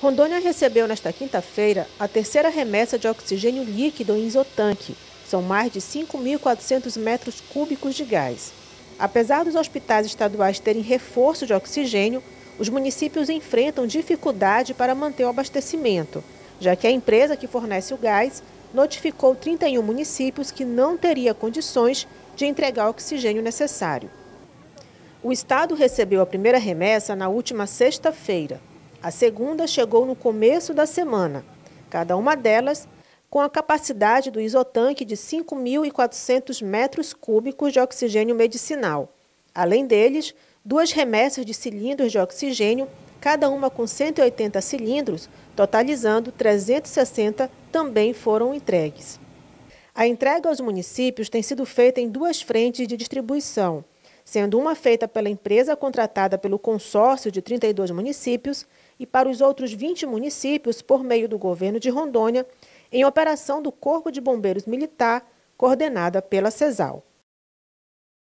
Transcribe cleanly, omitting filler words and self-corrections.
Rondônia recebeu nesta quinta-feira a terceira remessa de oxigênio líquido em isotanque. São mais de 5.400 metros cúbicos de gás. Apesar dos hospitais estaduais terem reforço de oxigênio, os municípios enfrentam dificuldade para manter o abastecimento, já que a empresa que fornece o gás notificou 31 municípios que não teria condições de entregar o oxigênio necessário. O estado recebeu a primeira remessa na última sexta-feira. A segunda chegou no começo da semana, cada uma delas com a capacidade do isotanque de 5.400 metros cúbicos de oxigênio medicinal. Além deles, 2 remessas de cilindros de oxigênio, cada uma com 180 cilindros, totalizando 360, também foram entregues. A entrega aos municípios tem sido feita em 2 frentes de distribuição, sendo uma feita pela empresa contratada pelo consórcio de 32 municípios e para os outros 20 municípios por meio do governo de Rondônia, em operação do Corpo de Bombeiros Militar, coordenada pela CESAL.